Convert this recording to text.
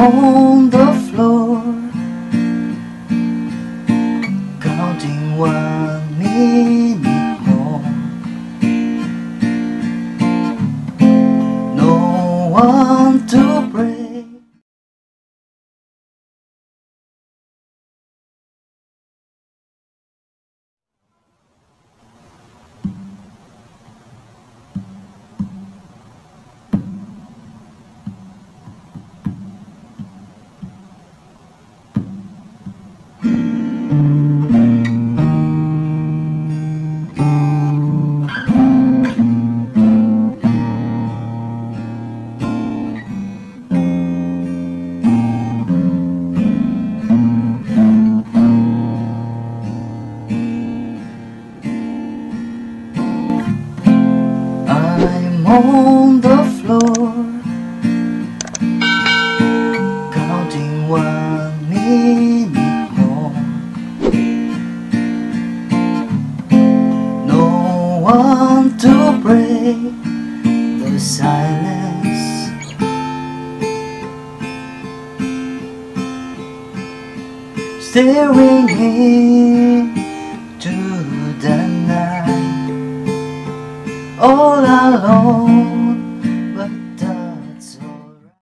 on the floor, counting 1 minute more. No one to break. I'm on the floor, counting 1 minute more. No one to break the silence. Staring into the night, all alone.